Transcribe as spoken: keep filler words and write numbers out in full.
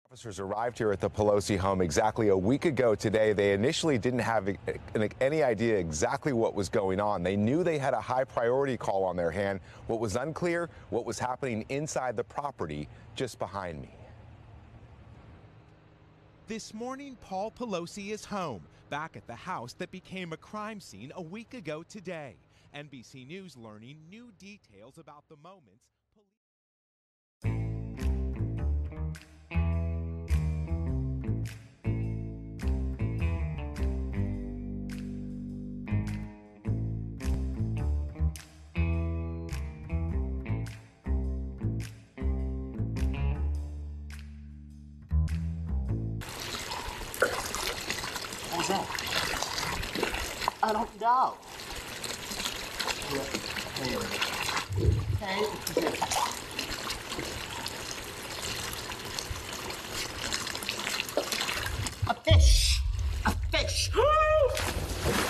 Officers arrived here at the Pelosi home exactly a week ago today. They initially didn't have any idea exactly what was going on. They knew they had a high priority call on their hand. What was unclear, what was happening inside the property just behind me. This morning, Paul Pelosi is home, back at the house that became a crime scene a week ago today. N B C News learning new details about the moments. What was that? I don't know. Okay. A fish. A fish.